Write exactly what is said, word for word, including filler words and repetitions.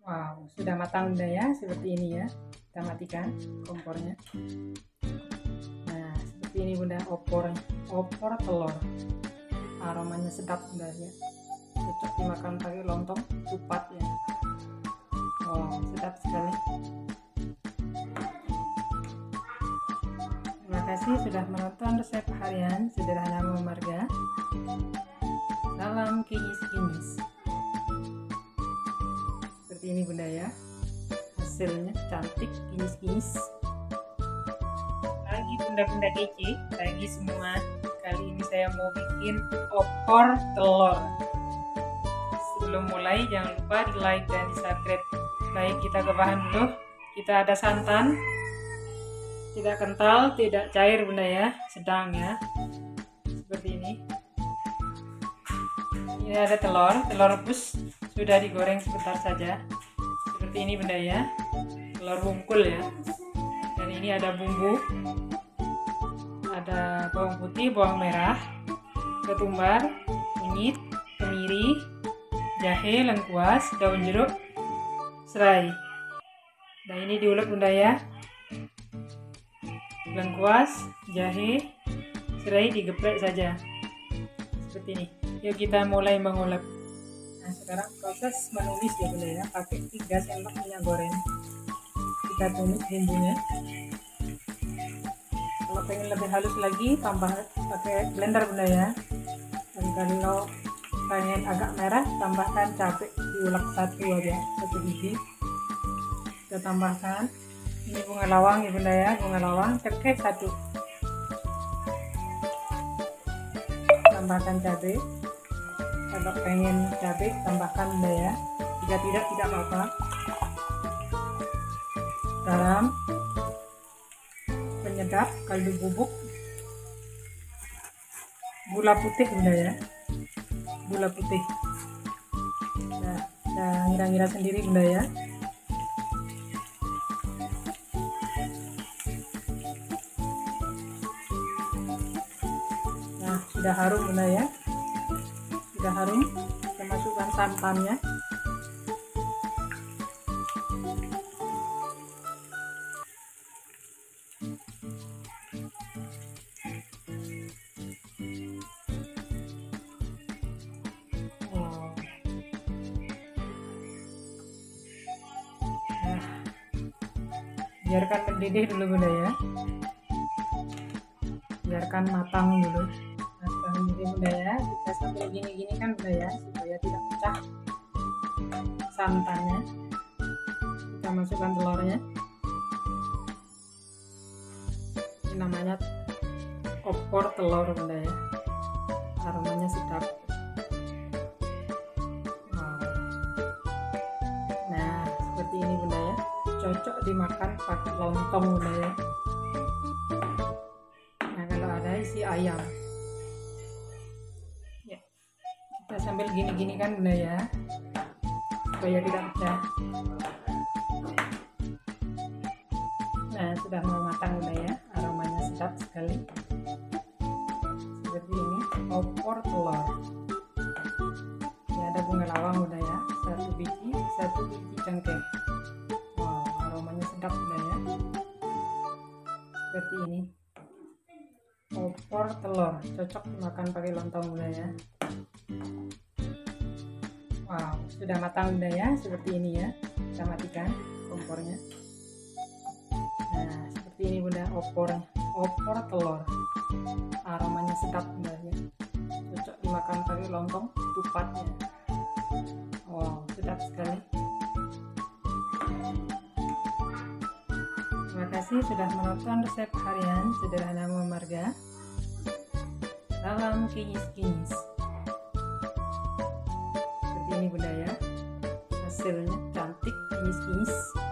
Wow, sudah matang bunda ya, seperti ini ya. Kita matikan kompornya. Nah, seperti ini bunda opor, opor telur. Aromanya sedap bunda ya. Cocok dimakan pakai lontong, kupat ya. Wow, sedap sekali. Terima kasih sudah menonton resep harian sederhana Mama Marga. Salam kinyis-kinyis. Seperti ini bunda ya, hasilnya cantik kinyis-kinyis. Lagi bunda-bunda kece, lagi semua. Kali ini saya mau bikin opor telur. Sebelum mulai jangan lupa di like dan di subscribe. Baik, kita ke bahan dulu. Kita ada santan, tidak kental, tidak cair bunda ya, sedang ya, seperti ini. Ini ada telur, telur rebus sudah digoreng sebentar saja, seperti ini bunda ya, telur bungkul ya. Dan ini ada bumbu, ada bawang putih, bawang merah, ketumbar, kunyit, kemiri, jahe, lengkuas, daun jeruk, serai. Nah ini diulek bunda ya, lengkuas, jahe, serai digeprek saja seperti ini. Yuk kita mulai mengulek. Nah sekarang proses menumis ya bunda ya, pakai tiga sendok minyak goreng. Kita tumis bumbunya. Kalau pengen lebih halus lagi tambah pakai blender bunda ya. Dan kalau pengen agak merah tambahkan cabai, diulek satu aja, satu biji. Kita tambahkan ini bunga lawang ya bunda ya, bunga lawang cekek satu. Tambahkan cabai. Kalau pengen cabai tambahkan bunda ya, jika tidak tidak apa-apa. Garam, penyedap, kaldu bubuk, gula putih bunda ya, gula putih. Nah, kita ngira-ngira sendiri bunda ya. Nah sudah harum bunda ya, sudah harum. Kita masukkan santannya. Nah, biarkan mendidih dulu bunda ya, biarkan matang dulu. Nah sudah mendidih bunda ya, kita sambil gini-gini kan bunda ya, supaya tidak pecah santannya. Kita masukkan telurnya. Ini namanya opor telur bunda ya, aromanya sedap. Wow. Nah seperti ini bunda ya, cocok dimakan pakai lontong bunda ya. Nah kalau ada isi ayam ya, kita sambil gini-gini kan bunda ya, supaya tidak pecah. Nah sudah mau matang bunda ya, aromanya sedap sekali. Seperti ini opor telur. Ini ada bunga lawang bunda ya, satu biji, satu biji cengkeh. Wow, aromanya sedap bunda ya. Seperti ini opor telur, cocok dimakan pakai lontong bunda ya. Wow, sudah matang bunda ya, seperti ini ya. Kita matikan kompornya. Nah seperti ini bunda opornya, opor telur, aromanya sedap bunda ya, cocok dimakan pakai lontong, kupatnya. Wow, sedap sekali. Terima kasih sudah menonton resep harian sederhana Mama Marga. Salam kinyis-kinyis. Seperti ini bunda ya, hasilnya cantik kinyis-kinyis.